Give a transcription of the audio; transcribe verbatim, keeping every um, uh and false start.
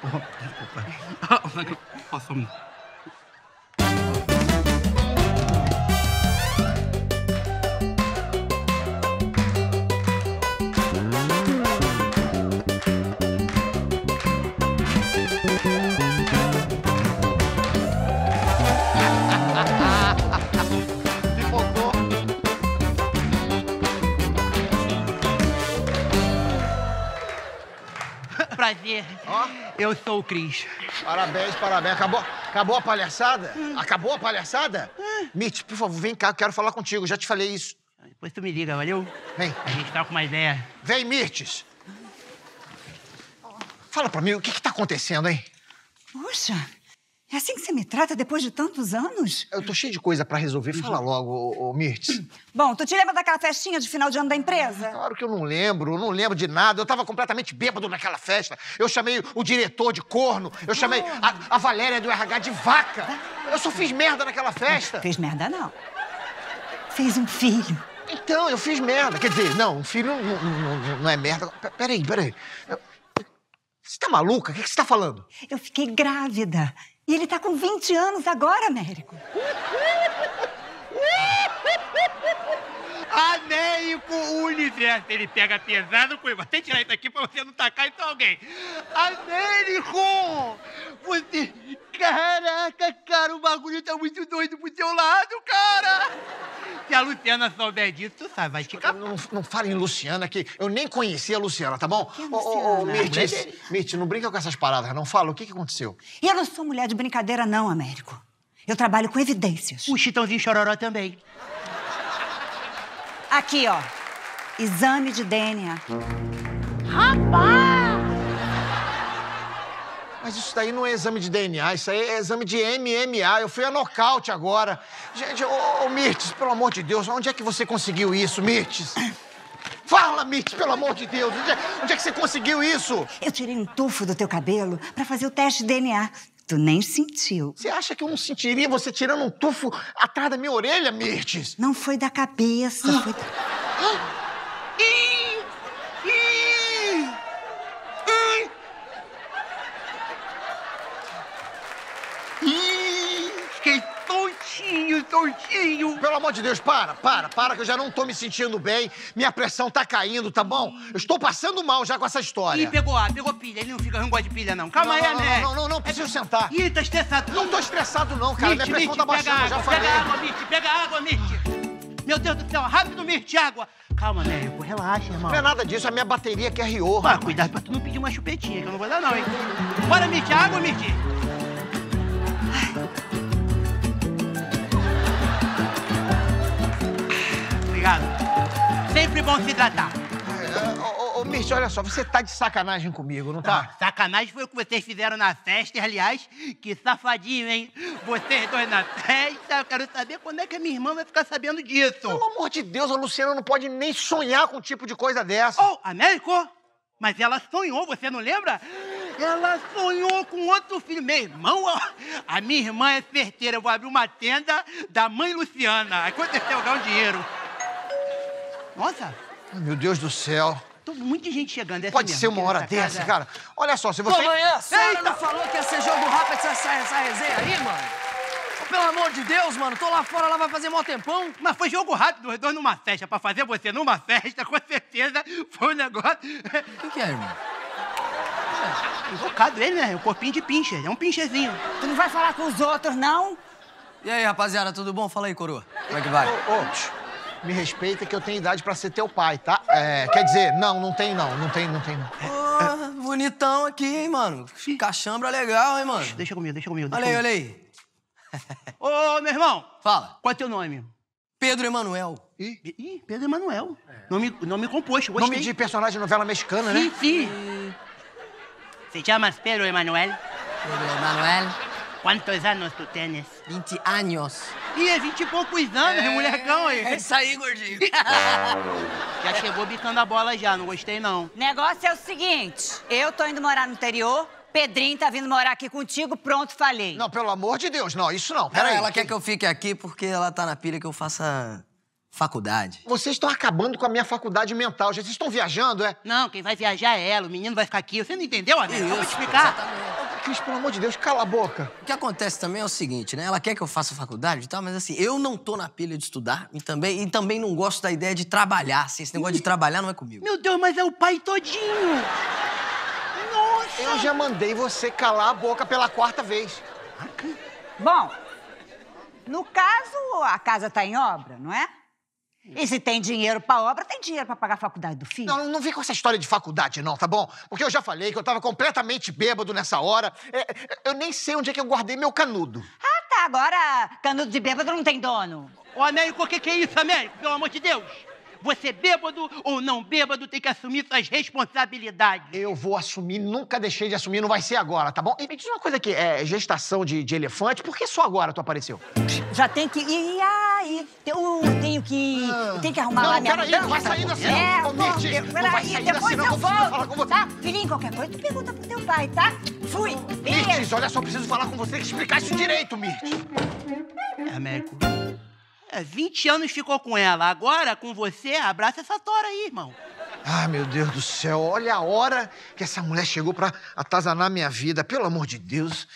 Oh, desculpa. Posso... Prazer. Ó. Eu sou o Cris. Parabéns, parabéns. Acabou, acabou a palhaçada? Hum. Acabou a palhaçada? Hum. Mitch, por favor, vem cá, eu quero falar contigo. Já te falei isso. Depois tu me liga, valeu? Vem. A gente tá com uma ideia. Vem, Mirtes. Fala pra mim, o que que tá acontecendo, hein? Puxa, é assim que você me trata depois de tantos anos? Eu tô cheio de coisa pra resolver. Fala logo, ô, ô, Mirtes. Bom, tu te lembra daquela festinha de final de ano da empresa? Claro que eu não lembro, eu não lembro de nada. Eu tava completamente bêbado naquela festa. Eu chamei o diretor de corno, eu chamei a, a Valéria do R H de vaca. Eu só fiz merda naquela festa. Não fez merda, não. Fez um filho. Então, eu fiz merda. Quer dizer, não, um filho não, não, não, não é merda. P- Peraí, peraí. Eu... Você tá maluca? O que que você tá falando? Eu fiquei grávida. E ele tá com vinte anos agora, Américo. Américo Universo. Ele pega pesado com... Vou até tirar isso aqui pra você não tacar isso em alguém. Américo! Você... Caraca, cara, o bagulho tá muito doido pro teu lado, cara! Se a Luciana souber disso, tu sabe, vai ficar... Não, não fala em Luciana, que eu nem conhecia a Luciana, tá bom? Que Ô, ô, ô, Luciana? Mirtes, Mirtes, não brinca com essas paradas, não. Fala, o que que aconteceu? E eu não sou mulher de brincadeira, não, Américo. Eu trabalho com evidências. O Chitãozinho Chororó também. Aqui, ó. Exame de D N A. Rapaz! Mas isso daí não é exame de D N A, isso aí é exame de M M A. Eu fui a nocaute agora. Gente, ô, ô Mirtes, pelo amor de Deus, onde é que você conseguiu isso, Mirtes? Fala, Mirtes, pelo amor de Deus, onde é, onde é que você conseguiu isso? Eu tirei um tufo do teu cabelo pra fazer o teste de D N A. Tu nem sentiu. Você acha que eu não sentiria você tirando um tufo atrás da minha orelha, Mirtes? Não foi da cabeça, Ah. foi da... Ih! Ih! Ih! Ih! Fiquei tontinho, tontinho. Pelo amor de Deus, para, para, para, que eu já não tô me sentindo bem. Minha pressão tá caindo, tá bom? Eu estou passando mal já com essa história. Ih, pegou ar, pegou pilha. Ele não fica, não gosta de pilha, não. Calma não, aí, não, Américo. não, não, não, não, preciso sentar. Ih, tá estressado. Não tô estressado, não, cara. Mirte, Minha pressão Mirte, tá pega baixando, eu já água, falei. Pega água, Mirte, pega água, Mirte. Meu Deus do céu, rápido, Mirte, água. Calma, Américo, relaxa, irmão. Não é nada disso, a minha bateria que é rior. Ah, cuidado pra tu não pedir uma chupetinha, que eu não vou dar, não, hein. Bora, Mirte, água, Mirte. Obrigado. Sempre bom se hidratar. Ô, ô, ô, Mirte, olha só, você tá de sacanagem comigo, não tá? Ah, sacanagem foi o que vocês fizeram na festa, e, aliás, que safadinho, hein? Vocês dois na festa, eu quero saber quando é que a minha irmã vai ficar sabendo disso. Pelo amor de Deus, a Luciana não pode nem sonhar com um tipo de coisa dessa. Oh, Américo, mas ela sonhou, você não lembra? Ela sonhou com outro filho. Meu irmão, ó, a minha irmã é certeira, eu vou abrir uma tenda da mãe Luciana. Aí quando você ganhar um dinheiro. Nossa, Ai, meu Deus do céu. tô muita gente chegando. É Pode assim ser mesmo, uma hora aqui nessa dessa, casa. cara. Olha só, se você... Pô, mãe, a senhora Eita! não falou que ia ser jogo rápido essa, essa resenha aí, mano? Ô, pelo amor de Deus, mano, tô lá fora, lá vai fazer mó tempão. Mas foi jogo rápido, os dois numa festa. Pra fazer você numa festa, com certeza, foi um negócio... O que, que é, irmão? Invocado ele, né? O corpinho de pincher, é um pincherzinho. Tu não vai falar com os outros, não? E aí, rapaziada, tudo bom? Fala aí, coroa. Como é que vai? Ô, ô, tch, me respeita que eu tenho idade pra ser teu pai, tá? É, quer dizer, não, não tem não, não tem, não tem não. Pô, bonitão aqui, hein, mano? Cachambra legal, hein, mano? Deixa comigo, deixa comigo. Olha Deixa aí, comigo. olha aí. Ô, meu irmão, Fala. qual é teu nome? Pedro Emanuel. Ih, Ih, Pedro Emanuel. Nome, nome composto, gostei. nome de personagem de novela mexicana, Sim, né? sim. Se chamas Pedro Emanuel. Pedro Emanuel, Quantos anos tu tens? vinte anos. Ih, é vinte e poucos anos, molecão aí. É isso aí, gordinho. Já chegou bicando a bola já, não gostei não. Negócio é o seguinte, eu tô indo morar no interior, Pedrinho tá vindo morar aqui contigo, pronto, falei. Não, pelo amor de Deus, não, isso não, Pera peraí. ela quer que eu fique aqui porque ela tá na pilha que eu faça faculdade. Vocês estão acabando com a minha faculdade mental, gente. Vocês estão viajando, é? Não, quem vai viajar é ela, o menino vai ficar aqui. Você não entendeu, amigo? Eu vou te Isso, explicar. exatamente. Cris, pelo amor de Deus, cala a boca. O que acontece também é o seguinte, né? Ela quer que eu faça faculdade e tal, mas assim, eu não tô na pilha de estudar e também, e também não gosto da ideia de trabalhar, assim. Esse negócio de trabalhar não é comigo. Meu Deus, mas é o pai todinho. Nossa. Eu já mandei você calar a boca pela quarta vez. Bom, no caso, a casa tá em obra, não é? E se tem dinheiro pra obra, tem dinheiro pra pagar a faculdade do filho. Não, não vem com essa história de faculdade, não, tá bom? Porque eu já falei que eu tava completamente bêbado nessa hora. É, eu nem sei onde é que eu guardei meu canudo. Ah, tá. Agora, canudo de bêbado não tem dono. Ô, Américo, o que, que é isso, Américo? Pelo amor de Deus. Você bêbado ou não bêbado tem que assumir suas responsabilidades. Eu vou assumir, nunca deixei de assumir, não vai ser agora, tá bom? E me diz uma coisa aqui, é gestação de, de elefante, por que só agora tu apareceu? Já tem que ir aí. Eu tenho que... Ah. Tenho que arrumar Não, lá minha peraí, mudança. não vai saindo assim, É, não. Ô, vou- Mirtes, eu- não vai peraí, saindo depois assim, não, eu eu preciso falar com volto, você. tá? Filhinho, qualquer coisa, tu pergunta pro teu pai, tá? Fui. Beijo. Mirtes, olha só, eu preciso falar com você, que explicar isso direito, Mirtes. Américo, é, vinte anos ficou com ela. Agora, com você, abraça essa tora aí, irmão. Ai, meu Deus do céu, olha a hora que essa mulher chegou pra atazanar minha vida, pelo amor de Deus.